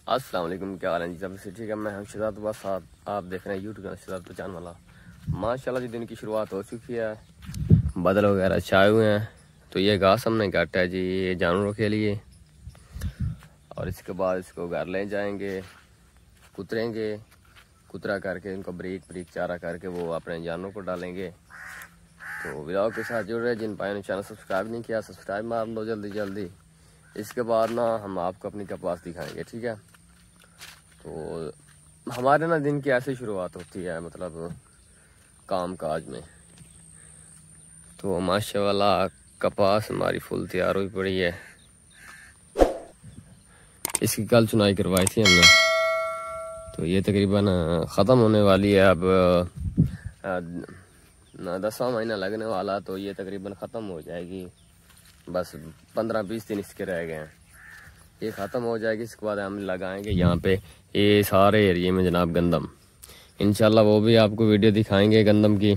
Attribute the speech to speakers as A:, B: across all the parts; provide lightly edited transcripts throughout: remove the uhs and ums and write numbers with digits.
A: अस्सलाम वालेकुम, क्या हाल है जी? सब से ठीक है। मैं हम शहजाद बस आप देख रहे हैं यूट्यूब का शहजाद पहचान वाला। माशाल्लाह जी दिन की शुरुआत हो चुकी है, बादल वगैरह छाए हुए हैं। तो ये घास हमने काटा है जी, ये जानवरों के लिए। और इसके बाद इसको घर ले जाएंगे, कुतरेंगे, कुतरा करके इनको ब्रीक ब्रीक चारा करके वो अपने जानवरों को डालेंगे। तो व्लॉग के साथ जुड़ रहे, जिन भाइयों ने चैनल सब्सक्राइब नहीं किया सब्सक्राइब मार लो जल्दी जल्दी। इसके बाद ना हम आपको अपनी कपास दिखाएंगे, ठीक है। तो हमारे ना दिन की ऐसी शुरुआत होती है, मतलब काम काज में। तो माशाल्लाह कपास हमारी फुल तैयार हुई पड़ी है। इसकी कल चुनाई करवाई थी हमने, तो ये तकरीबन ख़त्म होने वाली है। अब 10वां महीना लगने वाला, तो ये तकरीबन ख़त्म हो जाएगी। बस 15-20 दिन इसके रह गए हैं, ये ख़त्म हो जाएगी। इसके बाद हम लगाएंगे यहाँ पे ये सारे एरिए में जनाब गंदम। इंशाल्लाह वो भी आपको वीडियो दिखाएंगे गंदम की।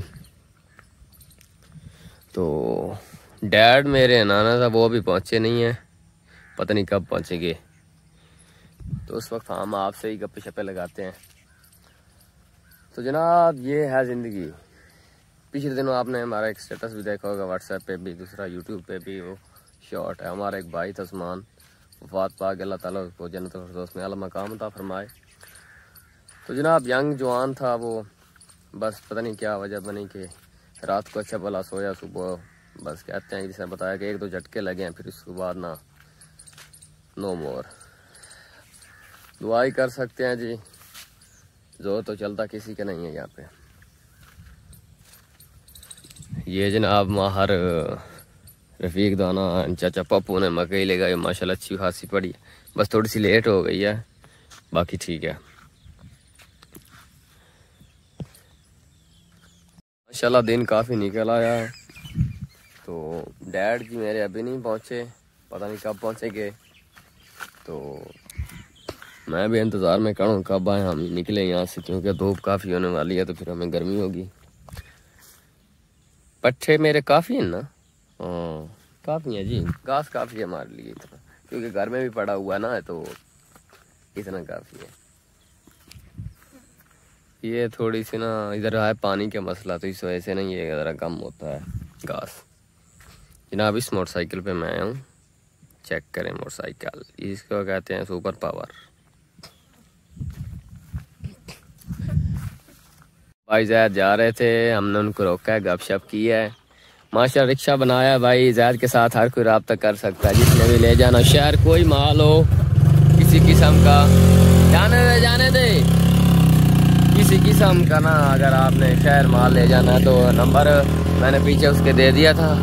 A: तो डैड मेरे नाना था, वो भी पहुँचे नहीं हैं, पता नहीं कब पहुँचेंगे। तो उस वक्त हम आपसे ही गप्पे शप्पे लगाते हैं। तो जनाब ये है ज़िंदगी। पिछले दिनों आपने हमारा एक स्टेटस भी देखा होगा, व्हाट्सएप पे भी, दूसरा यूट्यूब पे भी वो शॉर्ट है। हमारा एक भाई था उस्मान, वफ़ात पाक, अल्लाह ताला उसको जन्नत फिरदौस में आला मकाम अता फरमाए। तो जनाब यंग जवान था वो, बस पता नहीं क्या वजह बनी कि रात को अच्छा भला सोया, सुबह बस कहते हैं जिसने बताया कि 1-2 झटके लगे हैं, फिर उसके बाद ना नो मोर। दुआ ही कर सकते हैं जी, जोर तो चलता किसी का नहीं है यहाँ पे। ये जनाब माहर रफ़ीक दाना चाचा पप्पू ने मकई लगाई, माशाल्लाह अच्छी खासी पड़ी है। बस थोड़ी सी लेट हो गई है, बाकी ठीक है माशाल्लाह। दिन काफ़ी निकल आया है। तो डैड जी मेरे अभी नहीं पहुँचे, पता नहीं कब पहुँचेंगे। तो मैं भी इंतज़ार में करूँ कब आए, हम निकले यहाँ से, क्योंकि धूप काफ़ी होने वाली है, तो फिर हमें गर्मी होगी। पट्ठे मेरे काफ़ी हैं ना? हाँ काफ़ी है जी, घास काफ़ी है हमारे लिए इतना, क्योंकि घर में भी पड़ा हुआ ना, तो इतना काफ़ी है। ये थोड़ी सी ना इधर है पानी का मसला, तो इस वजह से ना ये ज़रा कम होता है घास। जनाब इस मोटरसाइकिल पे मैं आया हूँ, चेक करें मोटरसाइकिल, इसको कहते हैं सुपर पावर। भाई जैद जा रहे थे, हमने उनको रोका है, गपशप की है। माशा रिक्शा बनाया भाई, जैद के साथ हर कोई रब्ता कर सकता है, जिसने भी ले जाना शहर, कोई माल हो किसी किस्म का, जाने दे किसी किस्म का ना। अगर आपने शहर माल ले जाना है तो नंबर मैंने पीछे उसके दे दिया था,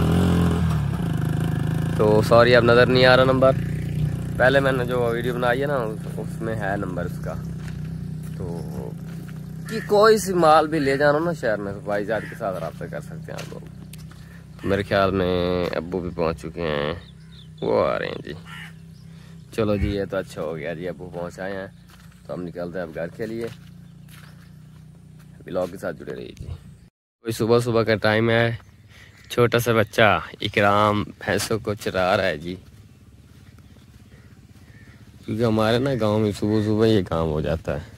A: तो सॉरी अब नज़र नहीं आ रहा नंबर। पहले मैंने जो वीडियो बनाई है ना उसमें है नंबर उसका। तो कि कोई सी माल भी ले जाना ना शहर में, तो भाईजान के साथ रब्ता कर सकते हैं आप लोग। तो मेरे ख्याल में अब्बू भी पहुंच चुके हैं, वो आ रहे हैं जी। चलो जी ये तो अच्छा हो गया जी, अब्बू पहुंच आए हैं। तो हम निकलते हैं अब घर के लिए। व्लॉग के साथ जुड़े रहिए जी। कोई सुबह सुबह का टाइम है, छोटा सा बच्चा इकराम भैंसों को चरा रहा है जी, क्योंकि हमारे ना गाँव में सुबह सुबह ये काम हो जाता है।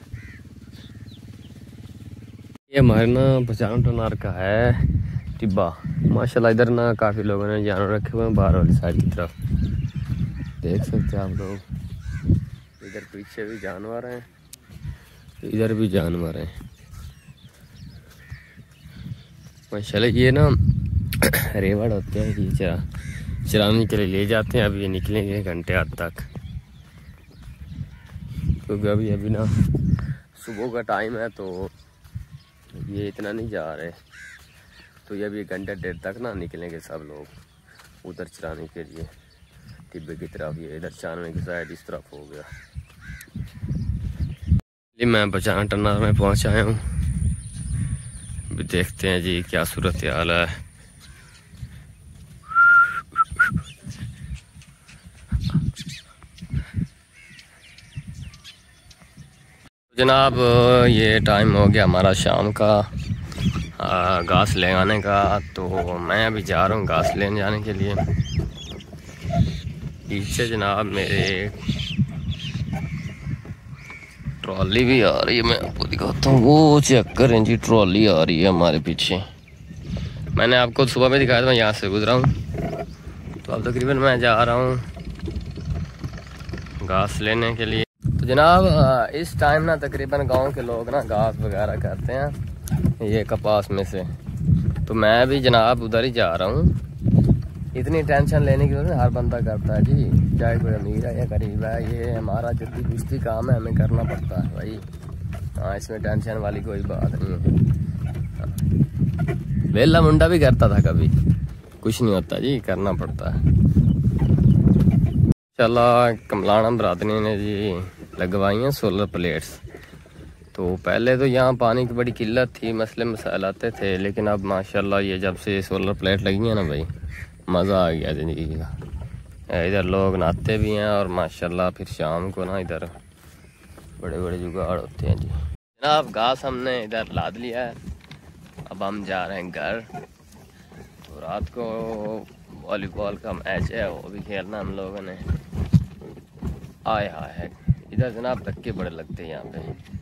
A: ये हमारे ना 50 टनार का है टिब्बा। माशाल्लाह इधर ना काफ़ी लोगों ने जानवर रखे हुए हैं, बाहर वाली साइड की तरफ देख सकते हैं आप लोग। इधर पीछे भी जानवर हैं, इधर भी जानवर हैं माशाल्लाह। ये ना रेवड़ होते हैं, ये चराने के लिए ले जाते हैं। अब ये निकलेंगे घंटे आध तक, क्योंकि अभी ना सुबह का टाइम है, तो ये इतना नहीं जा रहे। तो ये भी 1-1.5 तक ना निकलेंगे सब लोग उधर चराने के लिए, टिब्बे की तरफ। ये इधर 96 की साइड इस तरफ हो गया। जी मैं 50 टनार में पहुंच आया हूँ, अभी देखते हैं जी क्या सूरत हाल है। जनाब ये टाइम हो गया हमारा शाम का घास ले आने का। तो मैं अभी जा रहा हूँ घास लेने जाने के लिए। पीछे जनाब मेरे ट्रॉली भी आ रही है, मैं आपको दिखाता हूँ। वो चेक करें जी, ट्रॉली आ रही है हमारे पीछे। मैंने आपको सुबह में दिखाया था, मैं यहाँ से गुजरा हूँ। तो अब तकरीबन मैं जा रहा हूँ घास लेने के लिए। तो जनाब इस टाइम ना तकरीबन गांव के लोग ना घास वगैरह करते हैं ये कपास में से। तो मैं भी जनाब उधर ही जा रहा हूँ। इतनी टेंशन लेने की वजह से हर बंदा करता है जी, चाहे कोई अमीर है या गरीब है। ये हमारा जल्दी कुश्ती काम है, हमें करना पड़ता है भाई। हाँ, इसमें टेंशन वाली कोई बात नहीं है। वेला मुंडा भी करता था कभी, कुछ नहीं होता जी, करना पड़ता है। चला कमलाना बरादरी ने जी लगवाई हैं सोलर प्लेट्स। तो पहले तो यहाँ पानी की बड़ी किल्लत थी, मसले मसाइल आते थे, लेकिन अब माशाल्लाह ये जब से सोलर प्लेट लगी है ना भाई, मज़ा आ गया ज़िंदगी का। इधर लोग नहाते भी हैं और माशाल्लाह फिर शाम को ना इधर बड़े बड़े जुगाड़ होते हैं जी। जनाब घास हमने इधर लाद लिया है, अब हम जा रहे हैं घर। तो रात को वॉलीबॉल का मैच है, वो भी खेलना हम लोगों ने। आए हाय है इधर जनाब, धक्के बड़े लगते हैं यहाँ पे।